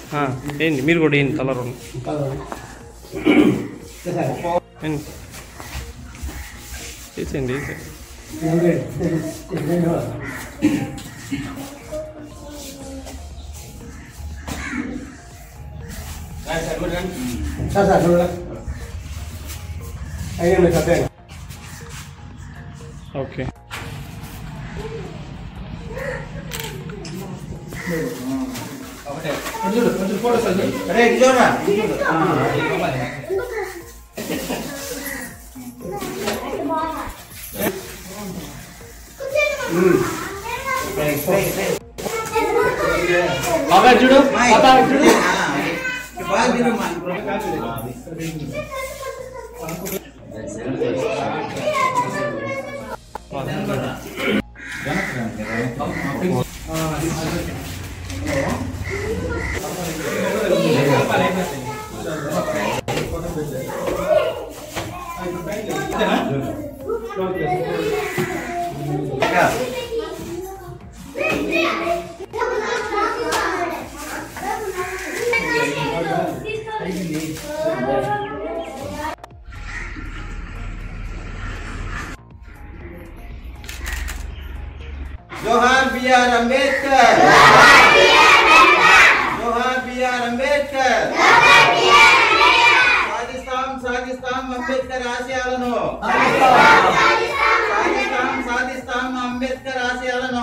ఏంటి మీరు కూడా ఏంటి కలర్ వేసేయండి ఓకే చూడు जोहार बी.आर. अंबेडकर, जोहार बी.आर. अंबेडकर, సాధిస్తాం అంబేద్కర్ ఆశయాలను, సాధిస్తాం అంబేద్కర్ ఆశయాలను.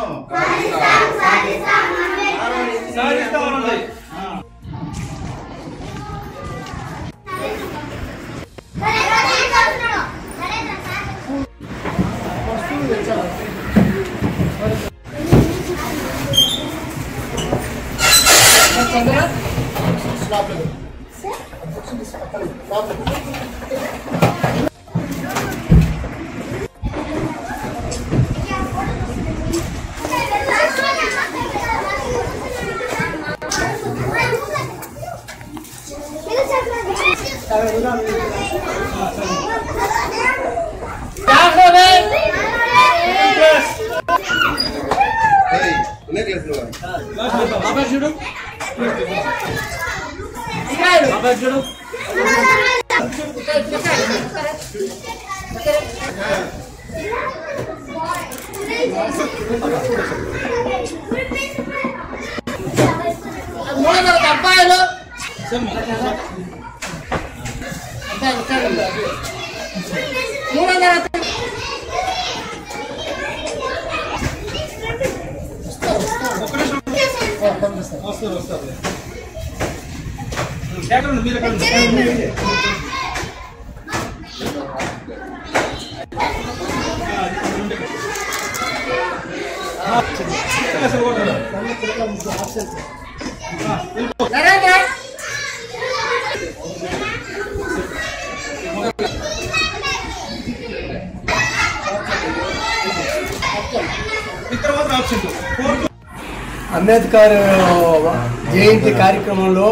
అంబేద్కర్ జయంతి కార్యక్రమంలో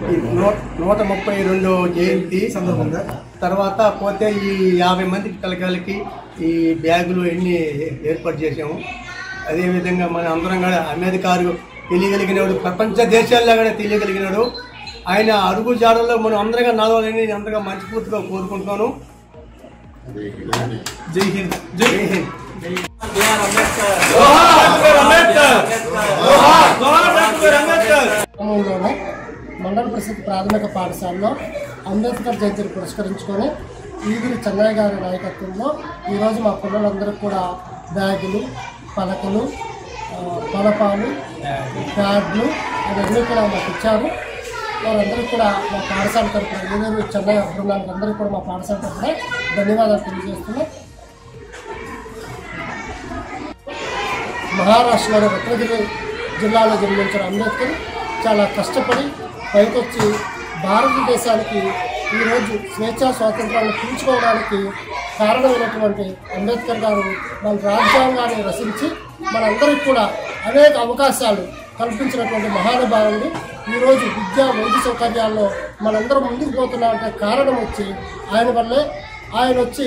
132వ జయంతి సందర్భంగా తర్వాత పోతే ఈ 50 మంది పిల్లలకి ఈ బ్యాగులు ఎన్ని ఏర్పాటు చేసాము. అదేవిధంగా మన అందరం కూడా అంబేద్కర్ తెలియగలిగినాడు, ప్రపంచ దేశాల్లో కూడా తెలియగలిగినాడు. ఆయన అడుగు జాడల్లో మనం అందరిగా నడవాలని అందరిగా మనస్ఫూర్తిగా కోరుకుంటున్నాను. జై హింద్, జై హింద్. మండల పరిషత్ ప్రాథమిక పాఠశాలలో అంబేద్కర్ జయంతిని పురస్కరించుకొని ఈగిరి చెన్నయ్య గారి నాయకత్వంలో ఈరోజు మా పిల్లలందరికీ కూడా బ్యాగులు, పలకలు, బలపాలు, ప్యాడ్లు అవన్నీ కూడా మాకు ఇచ్చారు. వారందరికీ కూడా మా పాఠశాల తరఫున ఈగిరి చెన్నయ్య బృందానికి అందరికీ కూడా మా పాఠశాల తరఫున ధన్యవాదాలు తెలియజేస్తున్నాం. మహారాష్ట్రలోని రత్నగిరి జిల్లాలో జన్మించిన అంబేద్కర్ చాలా కష్టపడి పైకొచ్చి భారతదేశానికి ఈరోజు స్వేచ్ఛా స్వాతంత్రాలను పీల్చుకోవడానికి కారణమైనటువంటి అంబేద్కర్ గారు మన రాజ్యాంగాన్ని రచించి మనందరికీ కూడా అనేక అవకాశాలు కల్పించినటువంటి మహానుభావుడు. ఈరోజు విద్యా వైద్య సౌకర్యాల్లో మనందరం ముందుకు పోతున్నామంటే కారణం వచ్చి ఆయన వల్లే. ఆయన వచ్చి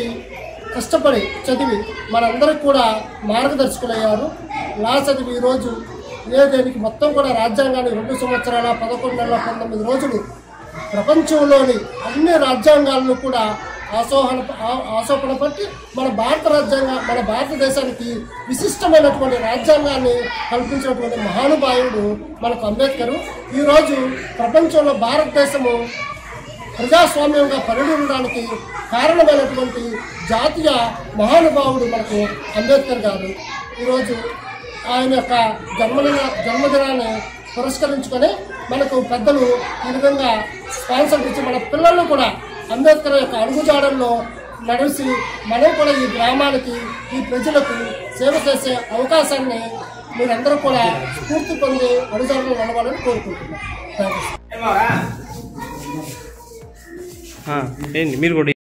కష్టపడి చదివి మనందరికి కూడా మార్గదర్శకులయ్యారు. లా చదివి ఈరోజు దేనికి మొత్తం కూడా రాజ్యాంగాన్ని 2 సంవత్సరాల 11 నెలల 19 రోజులు ప్రపంచంలోని అన్ని రాజ్యాంగాలను కూడా ఆశోపణ పట్టి మన భారతదేశానికి విశిష్టమైనటువంటి రాజ్యాంగాన్ని కల్పించినటువంటి మహానుభావుడు మనకు అంబేద్కర్. ఈరోజు ప్రపంచంలో భారతదేశము ప్రజాస్వామ్యంగా పరిణమించడానికి కారణమైనటువంటి జాతీయ మహానుభావుడు మనకు అంబేద్కర్ గారు. ఈరోజు ఆయన యొక్క జన్మదినాన్ని పురస్కరించుకొని మనకు పెద్దలు ఈ విధంగా స్పాన్సర్ ఇచ్చి మన పిల్లలు కూడా అంబేద్కర్ యొక్క అడుగుజాడల్లో నడిచి మనం కూడా ఈ గ్రామానికి ఈ ప్రజలకు సేవ చేసే అవకాశాన్ని మీరందరూ కూడా స్ఫూర్తి పొంది అడుగుజాడల్లో నడవాలని కోరుకుంటున్నాం. ఏంటి మీరు కూడా